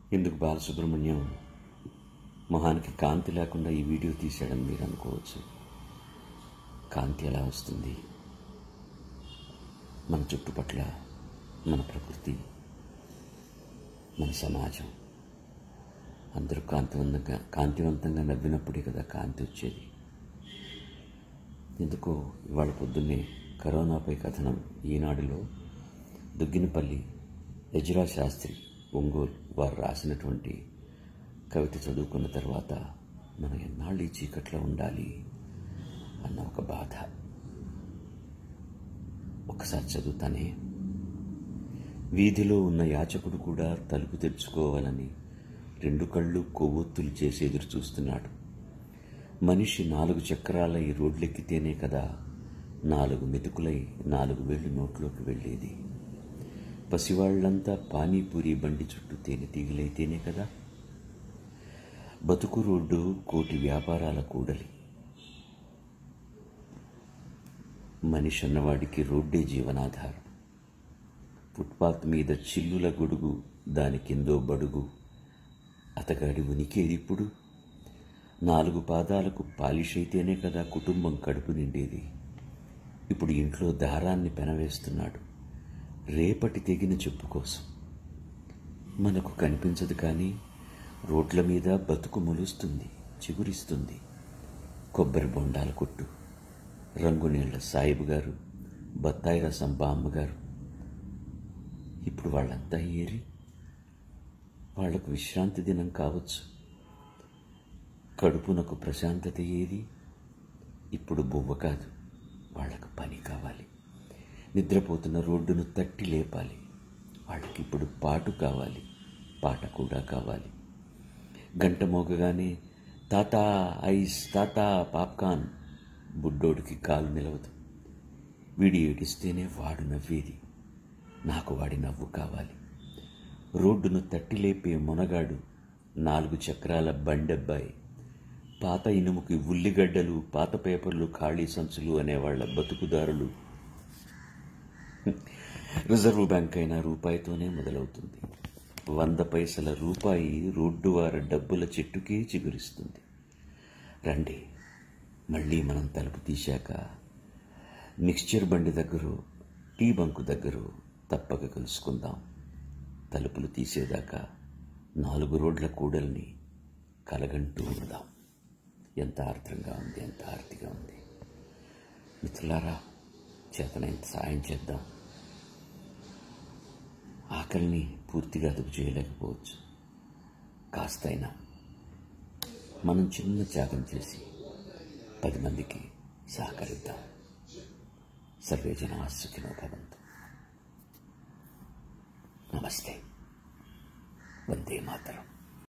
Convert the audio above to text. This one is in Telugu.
ఎందుకు బాలసుబ్రహ్మణ్యం మొహానికి కాంతి లేకుండా ఈ వీడియో తీశాడని మీరు అనుకోవచ్చు. కాంతి ఎలా వస్తుంది? మన చుట్టుపట్ల, మన ప్రకృతి, మన సమాజం అందరూ కాంతివంతంగా నవ్వినప్పుడే కదా కాంతి వచ్చేది. ఎందుకో ఇవాళ పొద్దున్నే కరోనాపై కథనం ఈనాడులో దుగ్గినపల్లి ఎజ్రా శాస్త్రి ఒంగోలు వారు రాసినటువంటి కవిత చదువుకున్న తర్వాత మనం ఎన్నాళ్ళు ఈ చీకట్లో ఉండాలి అన్న ఒక బాధ. ఒకసారి చదువుతానే. వీధిలో ఉన్న యాచకుడు కూడా తలుపు తెరుచుకోవాలని 2 కళ్ళు కొవ్వొత్తులు చేసి ఎదురు చూస్తున్నాడు. మనిషి 4 చక్రాల ఈ రోడ్లెక్కితేనే కదా 4 మెతుకులై 4 వేళ్లు నోట్లోకి వెళ్ళేది. పసివాళ్లంతా పానీపూరి బండి చుట్టూ తేనెటీగలైతేనే కదా. బతుకు రోడ్డు కోటి వ్యాపారాల కూడలి. మనిషి అన్నవాడికి రోడ్డే జీవనాధారం. ఫుట్పాత్ మీద చిల్లుల గొడుగు, దాని కిందో బడుగు. అతగాడి ఉనికేదిప్పుడు 4 పాదాలకు పాలిష్ అయితేనే కదా కుటుంబం కడుపు నిండేది. ఇప్పుడు ఇంట్లో దారాన్ని పెనవేస్తున్నాడు రేపటి తెగిన చెప్పు కోసం. మనకు కనిపించదు కానీ రోడ్ల మీద బతుకు మొలుస్తుంది, చిగురిస్తుంది. కొబ్బరి బొండాల కొట్టు, రంగునీళ్ల సాయిబు గారు, బత్తాయి రసం బామ్మగారు. ఇప్పుడు వాళ్ళంతా ఏరి? వాళ్లకు విశ్రాంతి దినం కావచ్చు. కడుపునకు ప్రశాంతత ఏది? ఇప్పుడు బువ్వ కాదు, వాళ్లకు పని కావాలి. నిద్రపోతున్న రోడ్డును తట్టి లేపాలి. వాళ్ళకిప్పుడు పాటు కావాలి, పాట కూడా కావాలి. గంట మోగగానే తాతా ఐస్, తాతా పాప్కార్న్. బుడ్డోడికి కాలు నిలవదు. వీడి ఏడిస్తేనే వాడు నవ్వేది. నాకు వాడి నవ్వు కావాలి. రోడ్డును తట్టి లేపే మొనగాడు 4 చక్రాల బండబ్బాయి. పాత ఇనుముకి ఉల్లిగడ్డలు, పాత పేపర్లు, ఖాళీ సంచులు అనేవాళ్ల బతుకుదారులు. రిజర్వ్ బ్యాంక్ అయినా రూపాయితోనే మొదలవుతుంది. 100 పైసల రూపాయి రోడ్డువార డబ్బుల చెట్టుకే చిగురిస్తుంది. రండి, మళ్ళీ మనం తలుపు తీశాక మిక్స్చర్ బండి దగ్గర, టీ బంకు దగ్గర తప్పక కలుసుకుందాం. తలుపులు తీసేదాకా 4 రోడ్ల కూడల్ని కలగంటూ ఉందాం. ఎంత ఆర్ద్రంగా ఉంది, ఎంత ఆర్తిగా ఉంది. మిత్రులారా, చేతనైనంత సాయం చేద్దాం. ఆకలిని పూర్తిగా అదుపు చేయలేకపోవచ్చు. కాస్తైనా మనం చిన్న త్యాగం చేసి 10 మందికి సహకరిద్దాం. సర్వే జనా సుఖినో భవంతు. నమస్తే. వందే మాతరం.